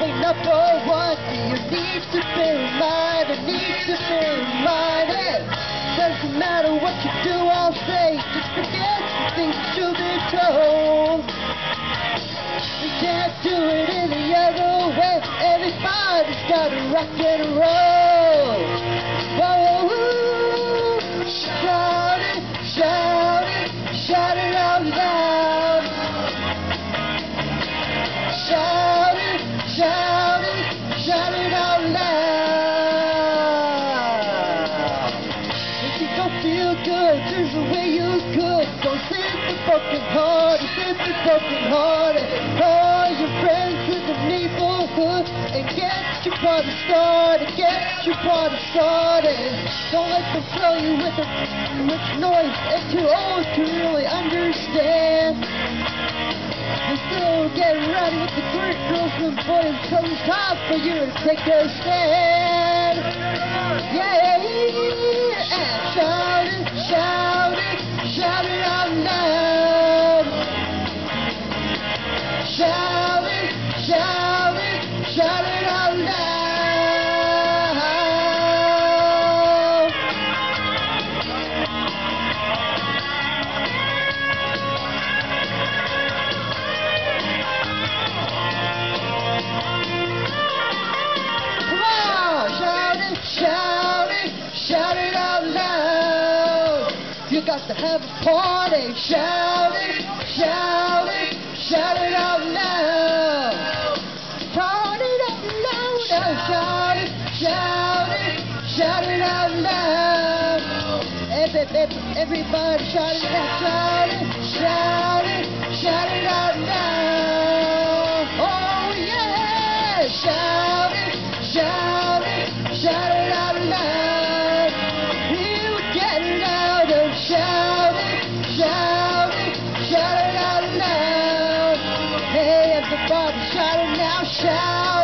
Hey, number one, you need to be reminded, Doesn't matter what you do all day, just forget the things that you've been told. We can't do it any other way. Everybody's gotta rock and roll. Whoa, shout it, shout it, shout it out loud. Shout it, shout it, shout it out loud. If you don't feel good, there's a way you could. Go simply broken hearted, simply broken hearted. Call your friends in the neighborhood and get your party started, get your party started. Don't let them throw you with noise and too old to really understand. We're still getting ready with the great girls and boys till it's time for you to take a stand. Yeah, and shout it, shout it, shout it out loud. Shout it, shout it, shout it out loud. Shout it, shout it out loud. You got to have a party. Shout it, shout it, shout it out loud. Shout it out loud. Shout it, shout it, shout it out loud. Everybody shout it out, shout it, shout it, shout it out loud. Oh yeah, shout it, shout it, shout it out loud. You get it out and shout it, shout it, shout it out loud. Hey, everybody shout it now, shout